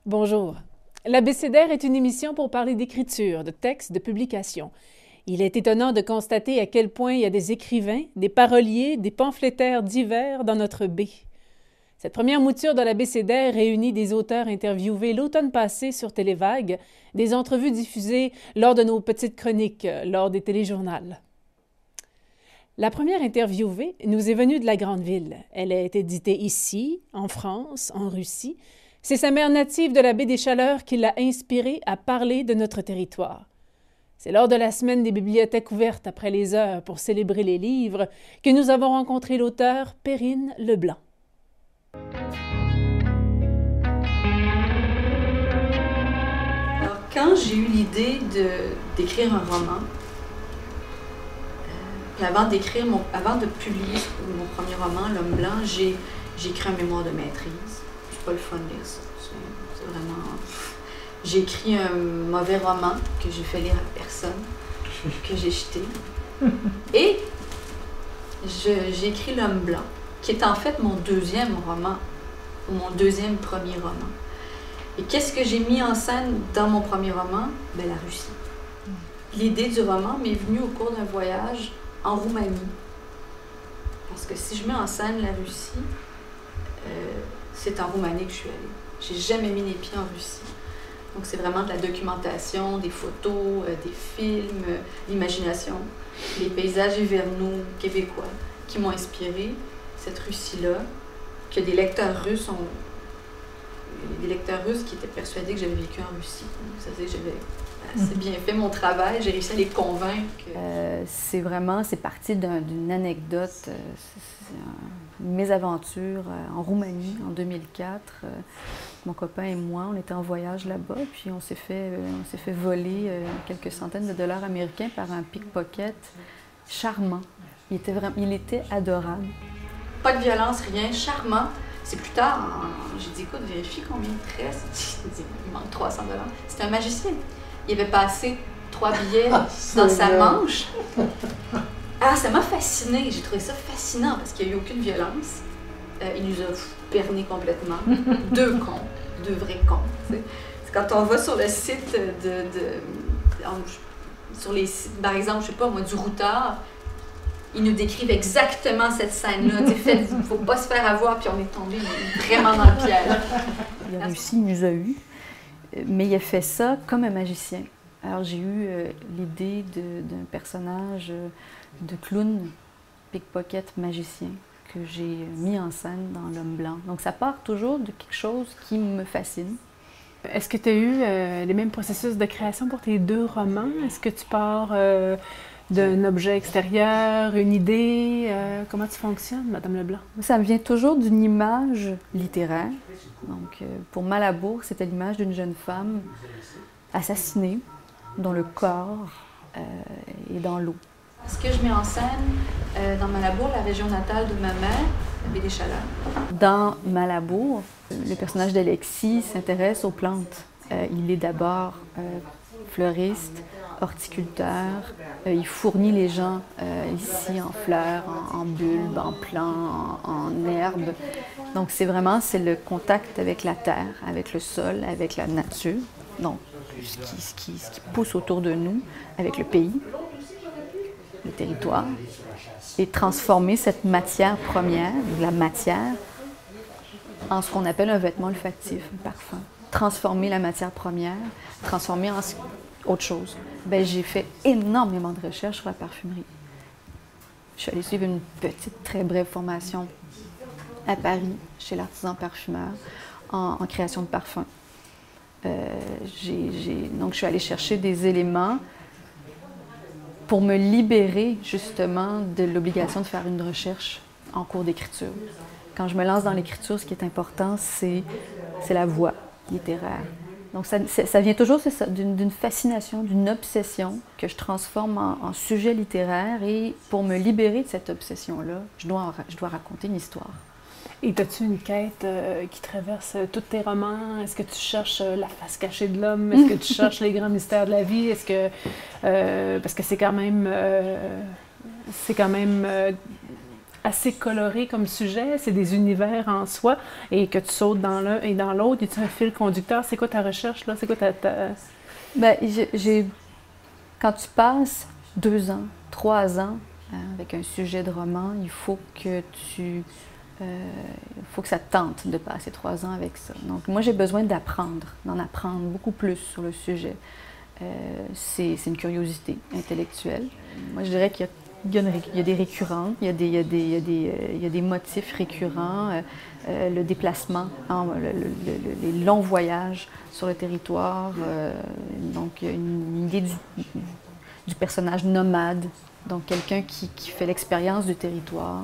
Bonjour. L'Abécédaire est une émission pour parler d'écriture, de textes, de publications. Il est étonnant de constater à quel point il y a des écrivains, des paroliers, des pamphlétaires divers dans notre baie. Cette première mouture de l'Abécédaire réunit des auteurs interviewés l'automne passé sur Télévague, des entrevues diffusées lors de nos petites chroniques, lors des téléjournals. La première interviewée nous est venue de la grande ville. Elle est éditée ici, en France, en Russie. C'est sa mère native de la baie des Chaleurs qui l'a inspirée à parler de notre territoire. C'est lors de la semaine des bibliothèques ouvertes après les heures pour célébrer les livres que nous avons rencontré l'auteur Perrine Leblanc. Alors, quand j'ai eu l'idée d'écrire un roman, avant de publier mon premier roman, L'Homme Blanc, j'ai écrit un mémoire de maîtrise. C'est pas le fun de lire ça. C'est vraiment... J'ai écrit un mauvais roman que j'ai fait lire à personne, que j'ai jeté. Et j'ai écrit L'Homme Blanc, qui est en fait mon deuxième roman, ou mon deuxième premier roman. Et qu'est-ce que j'ai mis en scène dans mon premier roman? Ben, la Russie. L'idée du roman m'est venue au cours d'un voyage en Roumanie. Parce que si je mets en scène la Russie, c'est en Roumanie que je suis allée. J'ai jamais mis les pieds en Russie. Donc c'est vraiment de la documentation, des photos, des films, l'imagination, les paysages hivernaux québécois qui m'ont inspiré cette Russie-là, que des lecteurs russes qui étaient persuadés que j'avais vécu en Russie. Ça veut dire que j'avais assez bien fait mon travail, j'ai réussi à les convaincre. C'est parti d'une anecdote, une mésaventure en Roumanie en 2004. Mon copain et moi, on était en voyage là-bas, puis on s'est fait voler quelques centaines de dollars américains par un pickpocket charmant. Il était adorable. Pas de violence, rien, charmant. C'est plus tard, j'ai dit, écoute, vérifie combien il te reste. Il manque 300 dollars. C'était un magicien. Il avait passé 3 billets dans sa manche. Ah, ça m'a fascinée. J'ai trouvé ça fascinant parce qu'il n'y a eu aucune violence. Il nous a berné complètement. Deux vrais cons. C'est quand on va sur le site sur les sites, par exemple, je sais pas moi, du Routard, ils nous décrivent exactement cette scène-là. Il ne faut pas se faire avoir, puis on est tombé vraiment dans le piège. Il a réussi, il nous a eu, mais il a fait ça comme un magicien. Alors j'ai eu l'idée d'un personnage de clown, pickpocket magicien, que j'ai mis en scène dans L'Homme Blanc. Donc ça part toujours de quelque chose qui me fascine. Est-ce que tu as eu les mêmes processus de création pour tes deux romans? Est-ce que tu pars d'un objet extérieur, une idée? Comment tu fonctionnes, Madame Leblanc? Ça me vient toujours d'une image littéraire. Donc, pour Malabour, c'était l'image d'une jeune femme assassinée, dont le corps est dans l'eau. Ce que je mets en scène dans Malabour, la région natale de ma mère, la baie des Chaleurs. Dans Malabour, le personnage d'Alexis s'intéresse aux plantes. Il est d'abord fleuriste, horticulteur. Il fournit les gens ici en fleurs, en bulbes, en plants, en herbes. Donc c'est le contact avec la terre, avec le sol, avec la nature. Donc ce qui pousse autour de nous, avec le pays, le territoire, et transformer cette matière première, la matière, en ce qu'on appelle un vêtement olfactif, un parfum. Transformer la matière première, transformer en autre chose. Bien, j'ai fait énormément de recherches sur la parfumerie. Je suis allée suivre une petite, très brève formation à Paris, chez l'artisan parfumeur, en création de parfums. Donc, je suis allée chercher des éléments pour me libérer, justement, de l'obligation de faire une recherche en cours d'écriture. Quand je me lance dans l'écriture, ce qui est important, c'est la voix littéraire. Donc, ça vient toujours, c'est ça, d'une fascination, d'une obsession que je transforme en sujet littéraire. Et pour me libérer de cette obsession-là, je dois raconter une histoire. Et as-tu une quête qui traverse tous tes romans? Est-ce que tu cherches la face cachée de l'homme? Est-ce que tu cherches les grands mystères de la vie? Est-ce que parce que c'est quand même assez coloré comme sujet, c'est des univers en soi, et que tu sautes dans l'un et dans l'autre, y a-t-il un fil conducteur? C'est quoi ta recherche, là? C'est quoi ta... Ben, quand tu passes 2 ans, 3 ans avec un sujet de roman, il faut que ça te tente de passer 3 ans avec ça. Donc, moi, j'ai besoin d'en apprendre beaucoup plus sur le sujet. C'est une curiosité intellectuelle. Moi, je dirais qu'il y a des récurrents, il y a des motifs récurrents, le déplacement, les longs voyages sur le territoire. Donc, il y a une idée du personnage nomade, donc quelqu'un qui fait l'expérience du territoire.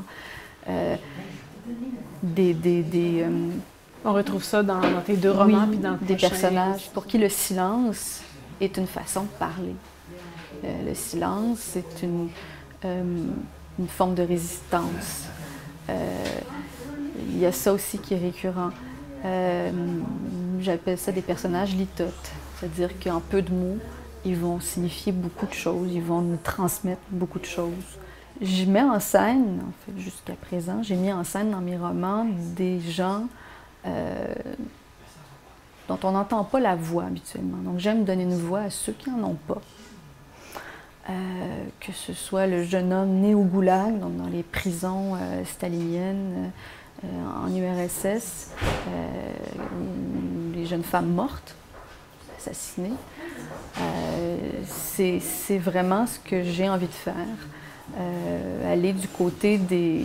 On retrouve ça dans tes 2 romans, puis dans des personnages pour qui le silence est une façon de parler. Le silence, c'est une forme de résistance. Il y a ça aussi qui est récurrent. J'appelle ça des personnages litotes, c'est-à-dire qu'en peu de mots, ils vont signifier beaucoup de choses, ils vont nous transmettre beaucoup de choses. Je mets en scène, en fait, jusqu'à présent, j'ai mis en scène dans mes romans des gens dont on n'entend pas la voix habituellement. Donc j'aime donner une voix à ceux qui n'en ont pas. Que ce soit le jeune homme né au goulag, donc dans les prisons staliniennes en URSS, les jeunes femmes mortes, assassinées. C'est vraiment ce que j'ai envie de faire. Aller du côté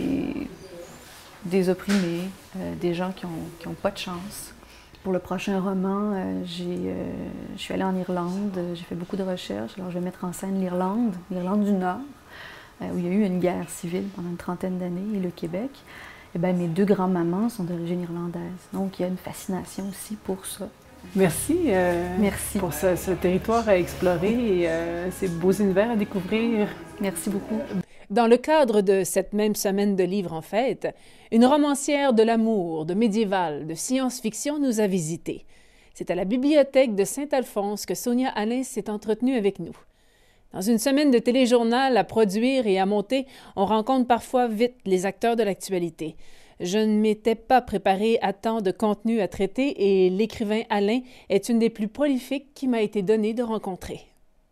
des opprimés, des gens qui ont pas de chance. Pour le prochain roman, je suis allée en Irlande, j'ai fait beaucoup de recherches, alors je vais mettre en scène l'Irlande du Nord, où il y a eu une guerre civile pendant une 30aine d'années, et le Québec. Et bien, mes 2 grands-mamans sont d'origine irlandaise, donc il y a une fascination aussi pour ça. Merci, Merci pour ce territoire à explorer et ces beaux univers à découvrir. Merci beaucoup. Dans le cadre de cette même semaine de livres en fête, une romancière de l'amour, de médiéval, de science-fiction nous a visités. C'est à la bibliothèque de Saint-Alphonse que Sonia Alain s'est entretenue avec nous. Dans une semaine de téléjournal à produire et à monter, on rencontre parfois vite les acteurs de l'actualité. Je ne m'étais pas préparée à tant de contenu à traiter et l'écrivain Alain est une des plus prolifiques qui m'a été donnée de rencontrer.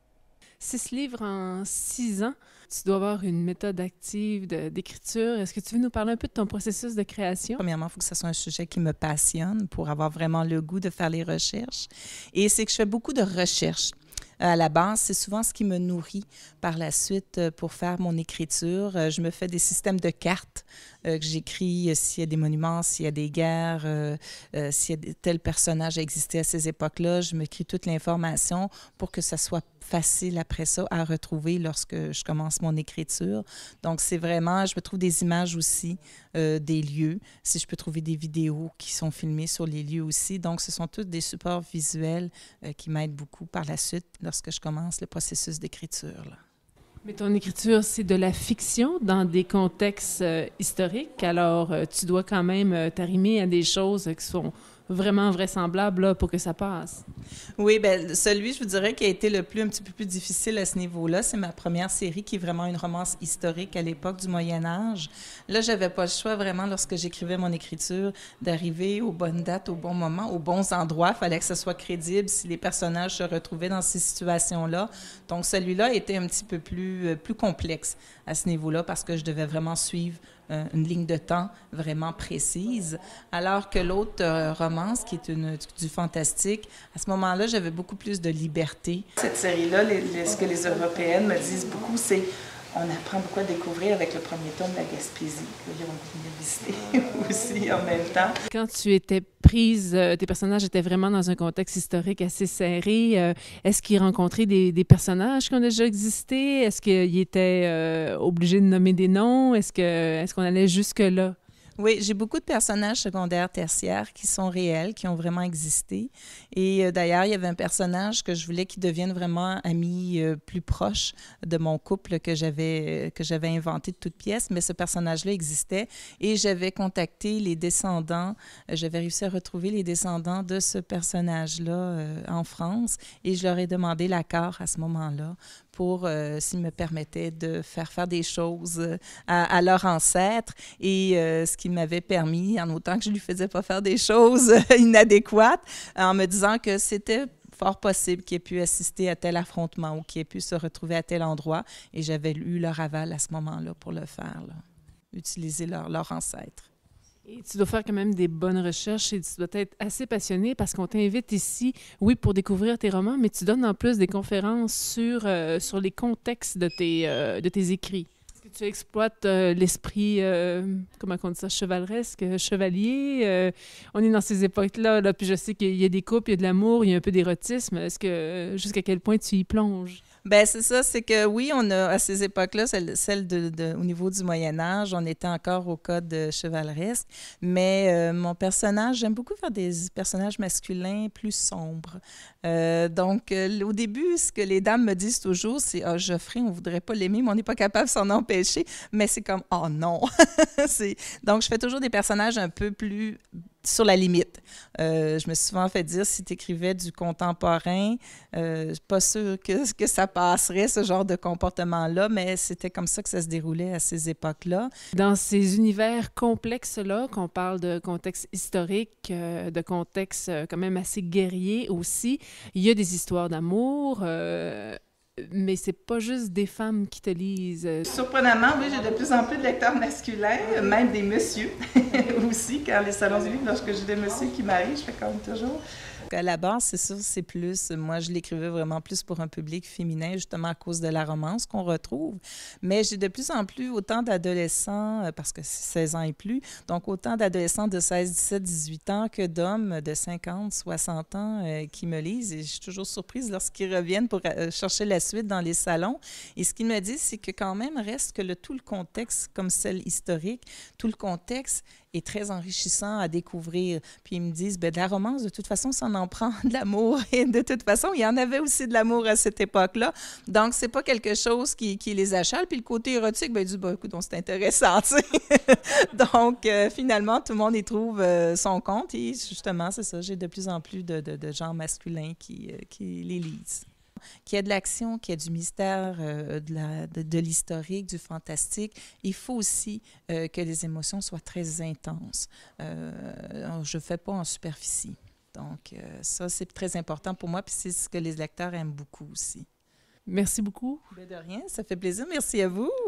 6 livres en 6 ans. Tu dois avoir une méthode active d'écriture. Est-ce que tu veux nous parler un peu de ton processus de création? Premièrement, il faut que ce soit un sujet qui me passionne pour avoir vraiment le goût de faire les recherches. Et c'est que je fais beaucoup de recherches. À la base, c'est souvent ce qui me nourrit par la suite pour faire mon écriture. Je me fais des systèmes de cartes que j'écris s'il y a des monuments, s'il y a des guerres, s'il y a tel personnage a existé à ces époques-là. Je m'écris toute l'information pour que ça soit facile après ça à retrouver lorsque je commence mon écriture. Donc, c'est vraiment, je me trouve des images aussi, des lieux, si je peux trouver des vidéos qui sont filmées sur les lieux aussi. Donc, ce sont tous des supports visuels qui m'aident beaucoup par la suite lorsque je commence le processus d'écriture, là. Mais ton écriture, c'est de la fiction dans des contextes historiques. Alors, tu dois quand même t'arrimer à des choses qui sont vraiment vraisemblables là, pour que ça passe. Oui, bien, celui, je vous dirais, qui a été un petit peu plus difficile à ce niveau-là, c'est ma première série qui est vraiment une romance historique à l'époque du Moyen Âge. Là, j'avais pas le choix vraiment, lorsque j'écrivais mon écriture, d'arriver aux bonnes dates, au bon moment, aux bons endroits. Il fallait que ce soit crédible si les personnages se retrouvaient dans ces situations-là. Donc, celui-là était un petit peu plus complexe à ce niveau-là parce que je devais vraiment suivre une ligne de temps vraiment précise, alors que l'autre romance, qui est du fantastique, à ce moment-là, j'avais beaucoup plus de liberté. Cette série-là, ce que les Européennes me disent beaucoup, c'est on apprend beaucoup à découvrir avec le premier tome de la Gaspésie. Ils vont venir visiter aussi en même temps. Quand tu étais prise, tes personnages étaient vraiment dans un contexte historique assez serré. Est-ce qu'ils rencontraient des personnages qui ont déjà existé? Est-ce qu'ils étaient obligés de nommer des noms? Est-ce qu'on allait jusque-là? Oui, j'ai beaucoup de personnages secondaires, tertiaires qui sont réels, qui ont vraiment existé. Et d'ailleurs, il y avait un personnage que je voulais qu'il devienne vraiment ami plus proche de mon couple que j'avais inventé de toutes pièces, mais ce personnage-là existait et j'avais contacté les descendants, j'avais réussi à retrouver les descendants de ce personnage-là en France et je leur ai demandé l'accord à ce moment-là pour s'ils me permettaient de faire des choses à leur ancêtre et ce qui m'avait permis, en autant que je ne lui faisais pas faire des choses inadéquates, en me disant que c'était fort possible qu'il ait pu assister à tel affrontement ou qu'il ait pu se retrouver à tel endroit. Et j'avais eu leur aval à ce moment-là pour le faire, là. Utiliser leur ancêtre. Et tu dois faire quand même des bonnes recherches et tu dois être assez passionné parce qu'on t'invite ici, oui, pour découvrir tes romans, mais tu donnes en plus des conférences sur les contextes de tes écrits. Est-ce que tu exploites l'esprit, comment on dit ça, chevaleresque, chevalier? On est dans ces époques-là, là, puis je sais qu'il y a des couples, il y a de l'amour, il y a un peu d'érotisme. Est-ce que, jusqu'à quel point tu y plonges? Bien, c'est ça, c'est que oui, on a, à ces époques-là, celle au niveau du Moyen-Âge, on était encore au code chevaleresque, mais mon personnage, j'aime beaucoup faire des personnages masculins plus sombres. Donc, au début, ce que les dames me disent toujours, c'est « Ah, Geoffrey, on voudrait pas l'aimer, mais on n'est pas capable de s'en empêcher. » Mais c'est comme « Oh non! » Donc, je fais toujours des personnages un peu plus sur la limite. Je me suis souvent fait dire, si tu écrivais du contemporain, pas sûr que ça passerait, ce genre de comportement-là, mais c'était comme ça que ça se déroulait à ces époques-là. Dans ces univers complexes-là, qu'on parle de contexte historique, de contexte quand même assez guerrier aussi, il y a des histoires d'amour, mais c'est pas juste des femmes qui te lisent. Surprenamment, oui, j'ai de plus en plus de lecteurs masculins, même des messieurs aussi, quand les salons du livre, lorsque j'ai des messieurs qui m'arrivent, je fais comme toujours. À la base, c'est sûr, c'est plus... Moi, je l'écrivais vraiment plus pour un public féminin, justement à cause de la romance qu'on retrouve. Mais j'ai de plus en plus autant d'adolescents, parce que c'est 16 ans et plus, donc autant d'adolescents de 16, 17, 18 ans que d'hommes de 50, 60 ans qui me lisent. Et je suis toujours surprise lorsqu'ils reviennent pour chercher la suite dans les salons. Et ce qu'ils me disent, c'est que quand même reste que tout le contexte, comme celle historique, tout le contexte est très enrichissant à découvrir. Puis ils me disent, bien, de la romance, de toute façon, ça en prend de l'amour. Et de toute façon, il y en avait aussi de l'amour à cette époque-là. Donc, c'est pas quelque chose qui les achale. Puis le côté érotique, bien, ils disent, écoute, c'est intéressant, tu sais. Donc, finalement, tout le monde y trouve son compte. Et justement, c'est ça, j'ai de plus en plus de gens masculins qui les lisent. Qu'il y ait de l'action, qu'il y ait du mystère, de l'historique, du fantastique. Il faut aussi que les émotions soient très intenses. Je ne fais pas en superficie. Donc, ça, c'est très important pour moi, puis c'est ce que les lecteurs aiment beaucoup aussi. Merci beaucoup. De rien, ça fait plaisir. Merci à vous.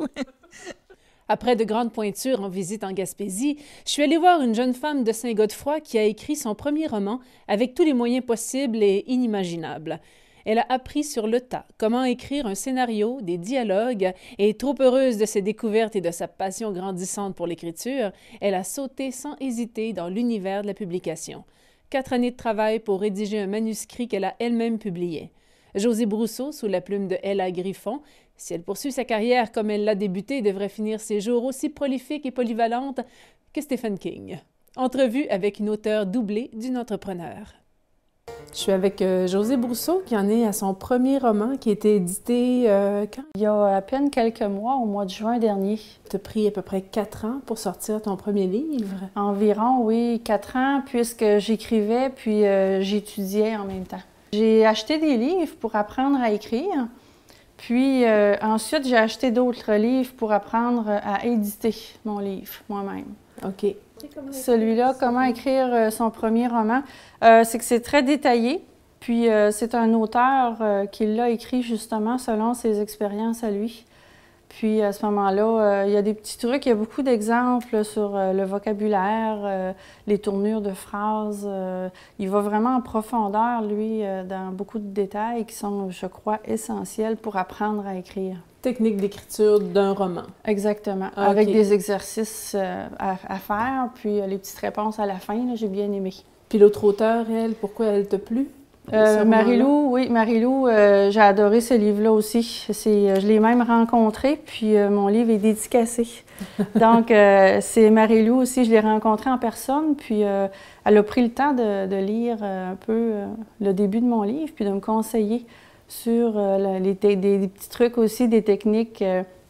Après de grandes pointures en visite en Gaspésie, je suis allée voir une jeune femme de Saint-Godefroy qui a écrit son premier roman avec tous les moyens possibles et inimaginables. Elle a appris sur le tas comment écrire un scénario, des dialogues, et trop heureuse de ses découvertes et de sa passion grandissante pour l'écriture, elle a sauté sans hésiter dans l'univers de la publication. 4 années de travail pour rédiger un manuscrit qu'elle a elle-même publié. Josée Brousseau, sous la plume de Ella Griffon, si elle poursuit sa carrière comme elle l'a débutée, devrait finir ses jours aussi prolifique et polyvalente que Stephen King. Entrevue avec une auteure doublée d'une entrepreneur. Je suis avec Josée Brousseau, qui en est à son premier roman, qui a été édité quand? Il y a à peine quelques mois, au mois de juin dernier. Tu as pris à peu près 4 ans pour sortir ton premier livre? Environ, oui, 4 ans, puisque j'écrivais puis j'étudiais en même temps. J'ai acheté des livres pour apprendre à écrire, puis ensuite j'ai acheté d'autres livres pour apprendre à éditer mon livre moi-même. OK. Celui-là, comment écrire son premier roman, c'est que c'est très détaillé, puis c'est un auteur qui l'a écrit justement selon ses expériences à lui. Puis à ce moment-là, il y a des petits trucs, il y a beaucoup d'exemples sur le vocabulaire, les tournures de phrases. Il va vraiment en profondeur, lui, dans beaucoup de détails qui sont, je crois, essentiels pour apprendre à écrire. Technique d'écriture d'un roman. Exactement, Okay. avec des exercices à faire, puis les petites réponses à la fin, j'ai bien aimé. Puis l'autre auteure, elle, pourquoi elle t'a plu? Marie-Lou, oui, Marie-Lou, j'ai adoré ce livre-là aussi. Je l'ai même rencontré, puis mon livre est dédicacé. Donc, c'est Marie-Lou aussi, je l'ai rencontrée en personne, puis elle a pris le temps de lire un peu le début de mon livre, puis de me conseiller sur des petits trucs aussi, des techniques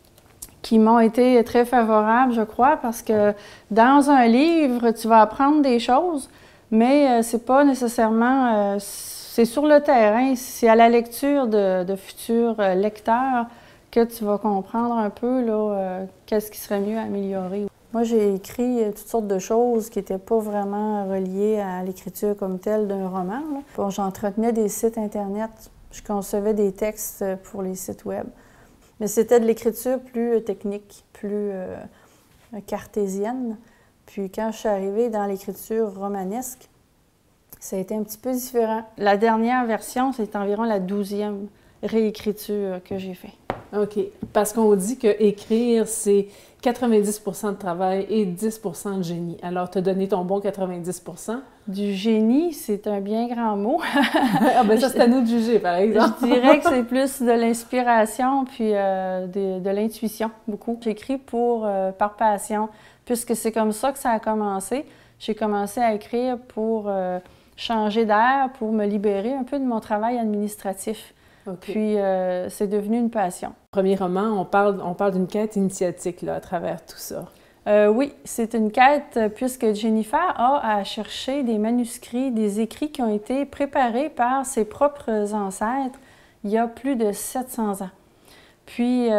qui m'ont été très favorables, je crois, parce que dans un livre, tu vas apprendre des choses, mais c'est pas nécessairement... C'est sur le terrain, c'est à la lecture de futurs lecteurs que tu vas comprendre un peu qu'est-ce qui serait mieux à améliorer. Moi, j'ai écrit toutes sortes de choses qui n'étaient pas vraiment reliées à l'écriture comme telle d'un roman. Bon, j'entretenais des sites Internet, je concevais des textes pour les sites web. Mais c'était de l'écriture plus technique, plus cartésienne. Puis quand je suis arrivée dans l'écriture romanesque, ça a été un petit peu différent. La dernière version, c'est environ la 12e réécriture que j'ai faite. OK. Parce qu'on dit que écrire, c'est 90 % de travail et 10 % de génie. Alors, tu as donné ton bon 90 %. Du génie, c'est un bien grand mot. Ah ben ça, c'est à nous de juger, par exemple. Je dirais que c'est plus de l'inspiration puis de l'intuition, beaucoup. J'écris par passion, puisque c'est comme ça que ça a commencé. J'ai commencé à écrire pour changer d'air, pour me libérer un peu de mon travail administratif. Okay. Puis, c'est devenu une passion. Premier roman, on parle d'une quête initiatique là, à travers tout ça. Oui, c'est une quête puisque Jennifer a à chercher des manuscrits, des écrits qui ont été préparés par ses propres ancêtres il y a plus de 700 ans. Puis,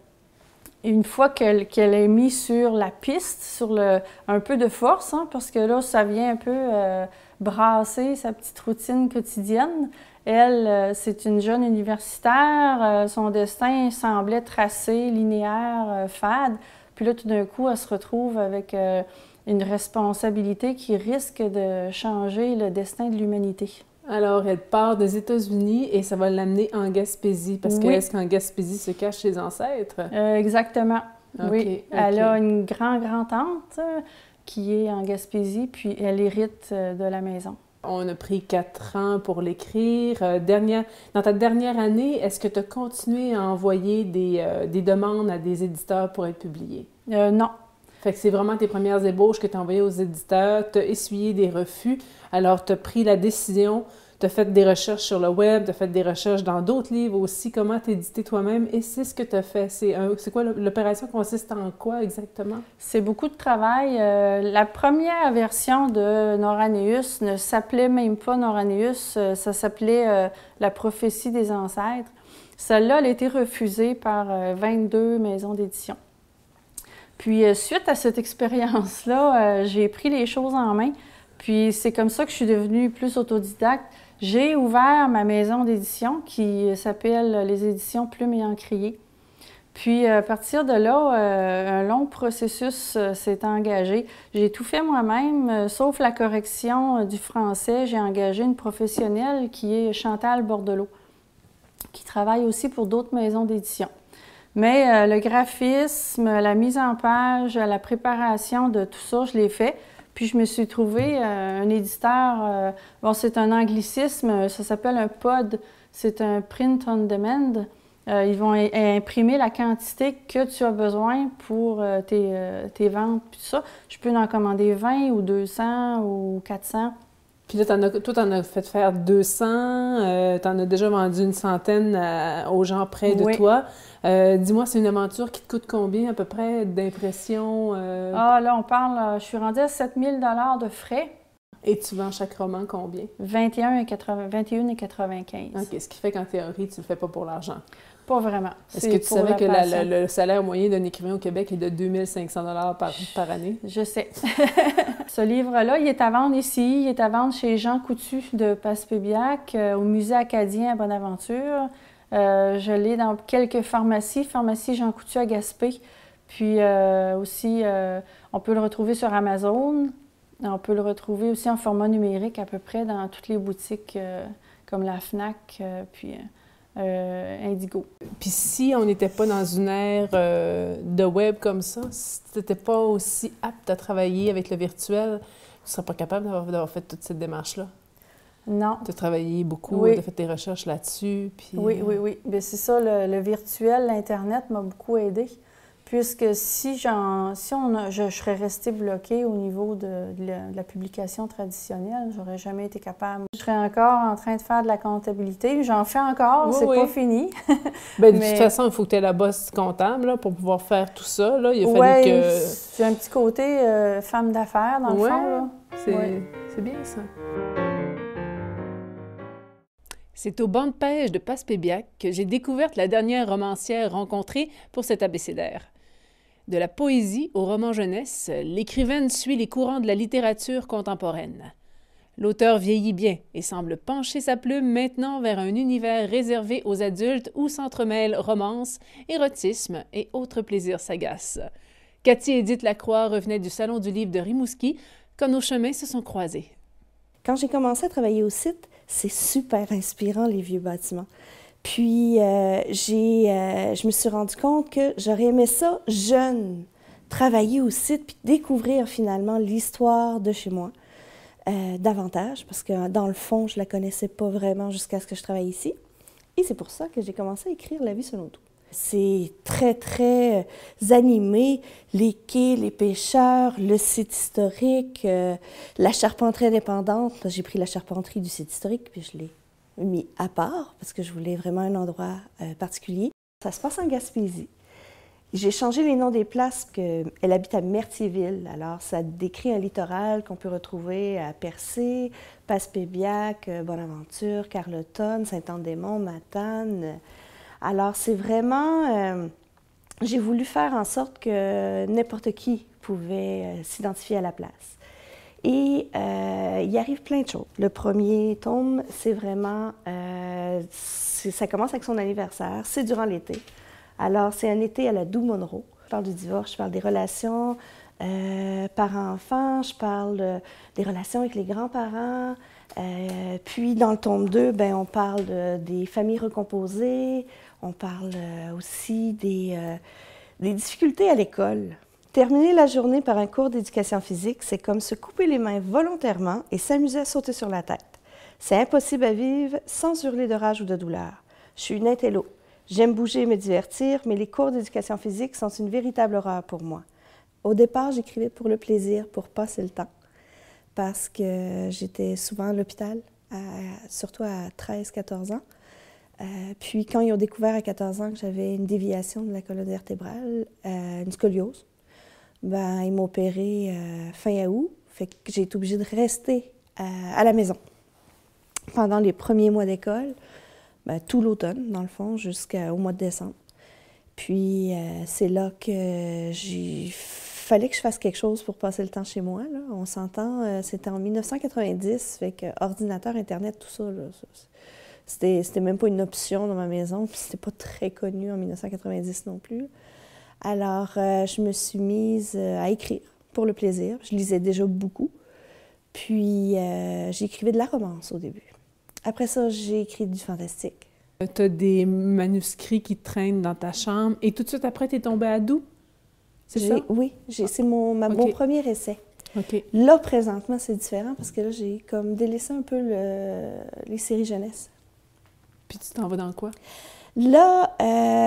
une fois qu'elle est mise sur la piste, sur un peu de force, hein, parce que là, ça vient un peu brasser sa petite routine quotidienne. Elle, c'est une jeune universitaire, son destin semblait tracé, linéaire, fade. Puis là, tout d'un coup, elle se retrouve avec une responsabilité qui risque de changer le destin de l'humanité. Alors, elle part des États-Unis et ça va l'amener en Gaspésie, parce que est-ce qu'en Gaspésie se cachent ses ancêtres? Exactement, okay, oui. Okay. Elle a une grand-tante qui est en Gaspésie, puis elle hérite de la maison. On a pris 4 ans pour l'écrire. Dans ta dernière année, est-ce que tu as continué à envoyer des demandes à des éditeurs pour être publié? Non. Fait que c'est vraiment tes premières ébauches que tu as envoyées aux éditeurs, tu as essuyé des refus, alors tu as pris la décision, tu as fait des recherches sur le web, tu as fait des recherches dans d'autres livres aussi, comment t'éditer toi-même, et c'est ce que tu as fait. C'est quoi, l'opération consiste en quoi exactement? C'est beaucoup de travail. La première version de Noraneus ne s'appelait même pas Noraneus, ça s'appelait La prophétie des ancêtres. Celle-là, elle a été refusée par 22 maisons d'édition. Puis, suite à cette expérience-là, j'ai pris les choses en main. Puis, c'est comme ça que je suis devenue plus autodidacte. J'ai ouvert ma maison d'édition qui s'appelle les éditions Plume et Encrier. Puis, à partir de là, un long processus s'est engagé. J'ai tout fait moi-même, sauf la correction du français. J'ai engagé une professionnelle qui est Chantal Bordelot, qui travaille aussi pour d'autres maisons d'édition. Mais le graphisme, la mise en page, la préparation de tout ça, je l'ai fait. Puis je me suis trouvé un éditeur, bon, c'est un anglicisme, ça s'appelle un POD, c'est un print on demand. Ils vont imprimer la quantité que tu as besoin pour tes ventes, puis tout ça. Je peux en commander 20 ou 200 ou 400. Puis là, toi, t'en as fait faire 200, t'en as déjà vendu une centaine aux gens près de toi. Dis-moi, c'est une aventure qui te coûte combien à peu près d'impression? Ah, là, on parle, je suis rendue à 7 000 $ de frais. Et tu vends chaque roman combien? 21,95. OK, ce qui fait qu'en théorie, tu le fais pas pour l'argent. Pas vraiment. Est-ce que tu savais que le salaire moyen d'un écrivain au Québec est de 2 500 $ par année? Je sais. Ce livre-là, il est à vendre ici, il est à vendre chez Jean Coutu de Passepébiac, au Musée acadien à Bonaventure. Je l'ai dans quelques pharmacies, pharmacie Jean Coutu à Gaspé. Puis aussi, on peut le retrouver sur Amazon. On peut le retrouver aussi en format numérique à peu près dans toutes les boutiques comme la FNAC, puis Indigo. Puis si on n'était pas dans une ère de web comme ça, si tu n'étais pas aussi apte à travailler avec le virtuel, tu ne serais pas capable d'avoir fait toute cette démarche-là? Non. Tu as travaillé beaucoup, oui. Tu as fait tes recherches là-dessus. Puis, oui. Bien, c'est ça, le virtuel, l'Internet m'a beaucoup aidée. Puisque si je serais restée bloquée au niveau de la publication traditionnelle, j'aurais jamais été capable. Je serais encore en train de faire de la comptabilité. J'en fais encore, c'est pas fini. Bien, de toute façon, il faut que tu aies la bosse comptable là, pour pouvoir faire tout ça. Là. Il a fallu que... j'ai un petit côté femme d'affaires, dans le fond. Là. C'est bien ça. C'est au banc de pêche de Passepébiac que j'ai découvert la dernière romancière rencontrée pour cet abécédaire. De la poésie au roman jeunesse, l'écrivaine suit les courants de la littérature contemporaine. L'auteur vieillit bien et semble pencher sa plume maintenant vers un univers réservé aux adultes où s'entremêlent romance, érotisme et autres plaisirs sagaces. Cathy Édith Lacroix revenait du Salon du livre de Rimouski quand nos chemins se sont croisés. Quand j'ai commencé à travailler au site, c'est super inspirant, les vieux bâtiments. Puis, je me suis rendu compte que j'aurais aimé ça jeune, travailler au site puis découvrir finalement l'histoire de chez moi davantage, parce que dans le fond, je la connaissais pas vraiment jusqu'à ce que je travaille ici. Et c'est pour ça que j'ai commencé à écrire La vie selon tout. C'est très, très animé, les quais, les pêcheurs, le site historique, la charpenterie indépendante. J'ai pris la charpenterie du site historique, puis je l'ai mis à part, parce que je voulais vraiment un endroit particulier. Ça se passe en Gaspésie. J'ai changé les noms des places, qu'elle habite à Merthierville. Alors, ça décrit un littoral qu'on peut retrouver à Percé, Passepébiac, Bonaventure, Carleton, Saint-Anne-des-Monts, Matane. Alors, c'est vraiment... j'ai voulu faire en sorte que n'importe qui pouvait s'identifier à la place. Et il arrive plein de choses. Le premier tome, c'est vraiment... ça commence avec son anniversaire, c'est durant l'été. Alors, c'est un été à la Doux Monroe. Je parle du divorce, je parle des relations parents-enfants, je parle des relations avec les grands-parents. Puis, dans le tome 2, ben, on parle des familles recomposées, on parle aussi des difficultés à l'école. Terminer la journée par un cours d'éducation physique, c'est comme se couper les mains volontairement et s'amuser à sauter sur la tête. C'est impossible à vivre sans hurler de rage ou de douleur. Je suis une intello. J'aime bouger et me divertir, mais les cours d'éducation physique sont une véritable horreur pour moi. Au départ, j'écrivais pour le plaisir, pour passer le temps, parce que j'étais souvent à l'hôpital, surtout à 13-14 ans. Puis quand ils ont découvert à 14 ans que j'avais une déviation de la colonne vertébrale, une scoliose, ben, ils m'ont opéré fin août, fait que j'ai été obligée de rester à la maison pendant les premiers mois d'école. Ben, tout l'automne, dans le fond, jusqu'au mois de décembre. Puis, c'est là que fallait que je fasse quelque chose pour passer le temps chez moi, là. On s'entend, c'était en 1990, fait que ordinateur, Internet, tout ça, là, c'était même pas une option dans ma maison, puis c'était pas très connu en 1990 non plus. Alors, je me suis mise à écrire pour le plaisir. Je lisais déjà beaucoup. Puis, j'écrivais de la romance au début. Après ça, j'ai écrit du fantastique. Tu as des manuscrits qui traînent dans ta chambre et tout de suite après, tu es tombée à Doux? C'est ça? Oui, c'est mon premier essai. OK. Là, présentement, c'est différent parce que là, j'ai comme délaissé un peu les séries jeunesse. Puis tu t'en vas dans quoi? Là,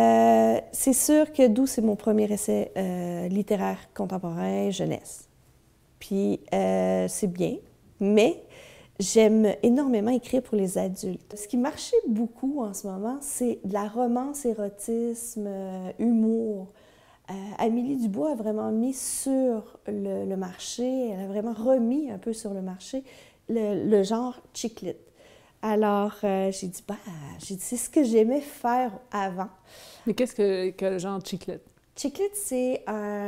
c'est sûr que Doux, c'est mon premier essai littéraire contemporain jeunesse. Puis c'est bien, mais j'aime énormément écrire pour les adultes. Ce qui marchait beaucoup en ce moment, c'est de la romance, érotisme, humour. Amélie Dubois a vraiment mis sur le marché, elle a vraiment remis un peu sur le marché le genre chick lit. Alors, j'ai dit, c'est ce que j'aimais faire avant. Mais qu'est-ce que le genre chick lit? Chick lit, c'est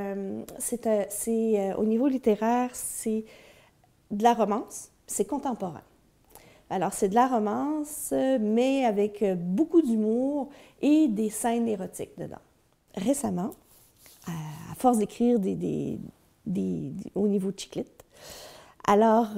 au niveau littéraire, c'est de la romance. C'est contemporain. Alors, c'est de la romance, mais avec beaucoup d'humour et des scènes érotiques dedans. Récemment, à force d'écrire au niveau chick lit, alors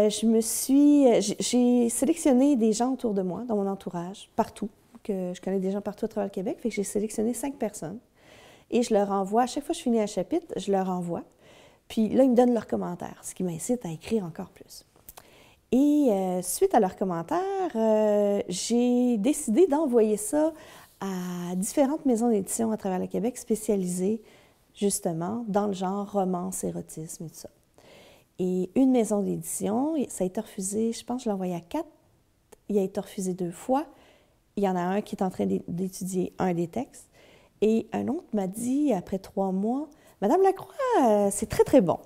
j'ai sélectionné des gens autour de moi, dans mon entourage, partout, que je connais des gens partout à travers le Québec, fait que j'ai sélectionné 5 personnes et je leur envoie, à chaque fois que je finis un chapitre, je leur envoie, puis là, ils me donnent leurs commentaires, ce qui m'incite à écrire encore plus. Et suite à leurs commentaires, j'ai décidé d'envoyer ça à différentes maisons d'édition à travers le Québec spécialisées justement dans le genre romance, érotisme et tout ça. Et une maison d'édition, ça a été refusé, je pense que je l'ai envoyé à 4, il a été refusé 2 fois. Il y en a un qui est en train d'étudier un des textes. Et un autre m'a dit, après 3 mois, « Madame Lacroix, c'est très, très bon.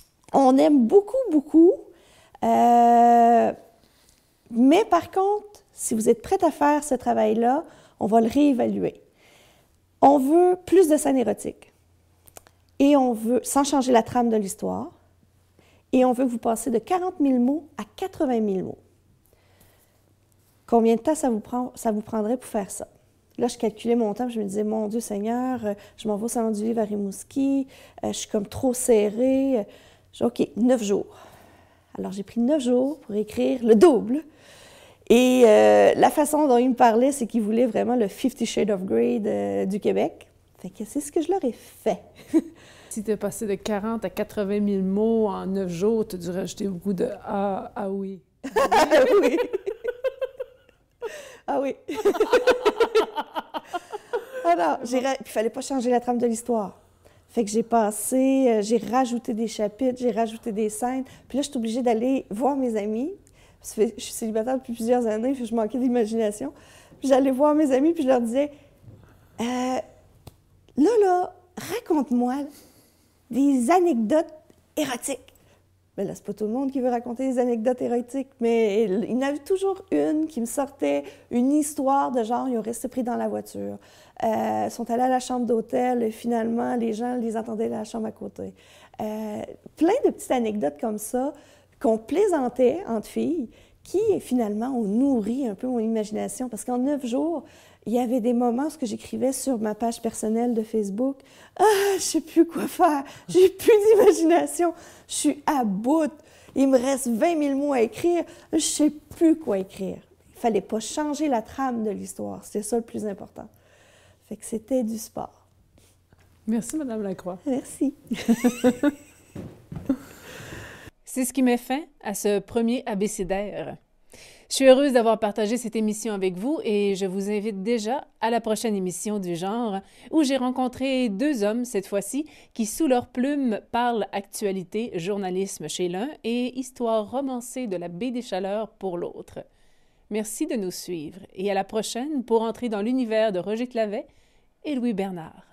On aime beaucoup, beaucoup. Mais par contre, Si vous êtes prête à faire ce travail-là, on va le réévaluer. On veut plus de scènes érotiques. Et on veut, sans changer la trame de l'histoire, et on veut que vous passiez de 40 000 mots à 80 000 mots. Combien de temps ça vous prendrait pour faire ça? Là, je calculais mon temps, je me disais, mon Dieu Seigneur, je m'en vais au Salon du Livre à Rimouski, je suis comme trop serrée. J'ai dit, OK, 9 jours. Alors, j'ai pris 9 jours pour écrire le double. Et la façon dont il me parlait, c'est qu'il voulait vraiment le 50 Shades of Grey du Québec. Fait que c'est ce que je leur ai fait. Si tu es passé de 40 à 80 000 mots en 9 jours, tu as dû rajouter beaucoup de « ah oui ». Ah oui. Ah oui. Ah non, il fallait pas changer la trame de l'histoire. Fait que j'ai rajouté des chapitres, j'ai rajouté des scènes. Puis là, je suis obligée d'aller voir mes amis. Je suis célibataire depuis plusieurs années, puis je manquais d'imagination. Puis j'allais voir mes amis, puis je leur disais, là, raconte-moi des anecdotes érotiques. Mais là, c'est pas tout le monde qui veut raconter des anecdotes érotiques, mais il y en avait toujours une qui me sortait, une histoire de genre, ils ont resté pris dans la voiture. Ils sont allés à la chambre d'hôtel et finalement, les gens les entendaient dans la chambre à côté. Plein de petites anecdotes comme ça qu'on plaisantait entre filles qui, finalement, ont nourri un peu mon imagination. Parce qu'en 9 jours, il y avait des moments où j'écrivais sur ma page personnelle de Facebook « Ah, je sais plus quoi faire, j'ai plus d'imagination, je suis à bout, il me reste 20 000 mots à écrire, je sais plus quoi écrire. » Il fallait pas changer la trame de l'histoire, c'était ça le plus important. Fait que c'était du sport. Merci, Madame Lacroix. Merci. C'est ce qui met fin à ce premier abécédaire. Je suis heureuse d'avoir partagé cette émission avec vous et je vous invite déjà à la prochaine émission du genre où j'ai rencontré 2 hommes cette fois-ci qui, sous leur plume, parlent actualité, journalisme chez l'un et histoire romancée de la baie des Chaleurs pour l'autre. Merci de nous suivre et à la prochaine pour entrer dans l'univers de Roger Clavet et Louis Bernard.